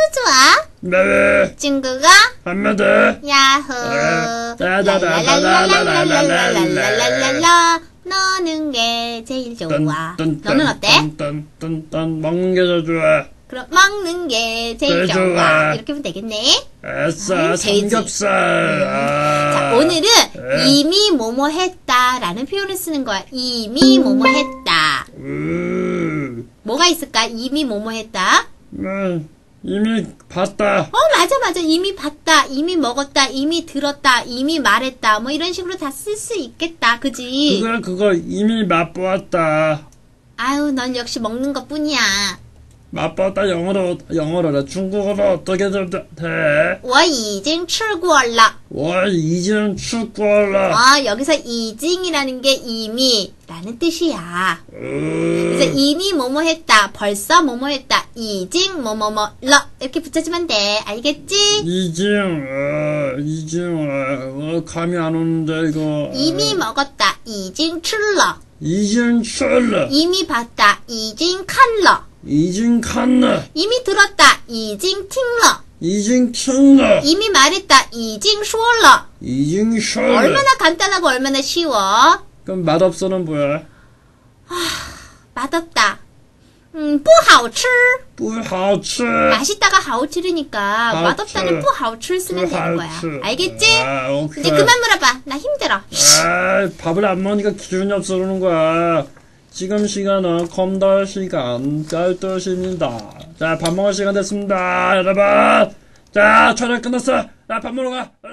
좋아? 네. 친구가? 한마디. 야호. 랄랄랄랄랄랄랄랄랄랄랄랄라. 너는 게 제일 좋아. 너는 어때? 먹는 게 더 좋아. 그럼 먹는 게 제일 제일 좋아. 좋아. 이렇게 하면 되겠네. 아싸, 돼지. 삼겹살. 자, 오늘은 이미 뭐뭐 했다라는 표현을 쓰는 거야. 이미 뭐뭐 했다. 뭐가 있을까? 이미 뭐뭐 했다. 이미 봤다. 맞아. 이미 봤다, 이미 먹었다, 이미 들었다, 이미 말했다. 뭐 이런 식으로 다 쓸 수 있겠다. 그지? 그거 이미 맛보았다. 아유, 넌 역시 먹는 것 뿐이야. 맛보았다 영어로 중국어로 어떻게 돼? 我已经吃过了. 我已经吃过了. 여기서 이징이라는 게 이미라는 뜻이야. 그래서 이미 뭐뭐 했다, 벌써 뭐뭐 했다, 이징 뭐뭐뭐 러 이렇게 붙여주면 돼. 알겠지? 이징 감이 안 오는데 이거. 이미 먹었다, 이징 吃了. 已经吃了. 이미 봤다, 이징 看了. 已经看了. 이미 들었다, 이징 听了. 已经听了. 이미 말했다, 이징 说了. 已经说了. 얼마나 간단하고 얼마나 쉬워. 그럼 맛없어는 뭐야? 맛없다. 不好吃. 不好吃. 맛있다가 好吃이니까 맛없다는 不好吃 쓰면 되는 거야. 알겠지? 오케이. 이제 그만 물어봐. 나 힘들어. 밥을 안 먹으니까 기분이 없어 그러는 거야. 지금 시간은 컴퓨터 시간 12시입니다. 자, 밥 먹을 시간 됐습니다, 여러분. 자, 촬영 끝났어. 자, 밥 먹으러 가.